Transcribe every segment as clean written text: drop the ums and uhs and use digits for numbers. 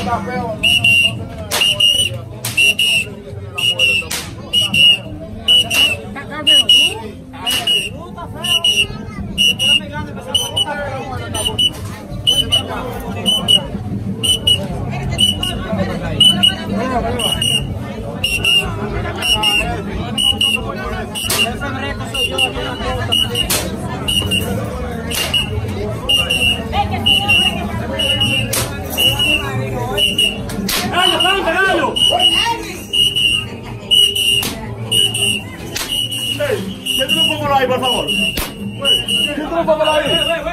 Siéntelo un poco ahí, por favor. Siéntelo un poco ahí.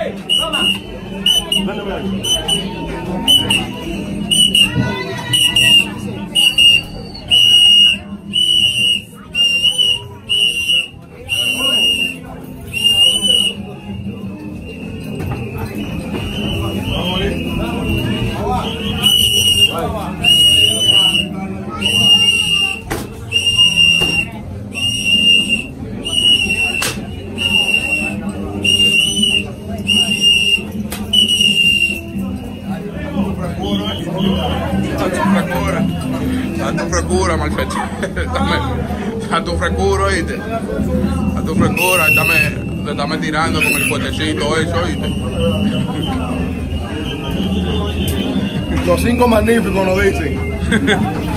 Ven ahí. Tanto frescura, Marfetti. Tanto frescura, oíste. Tanto frescura, estame tirando con el fuertecito eso, oíste. Los 5 magníficos nos dicen.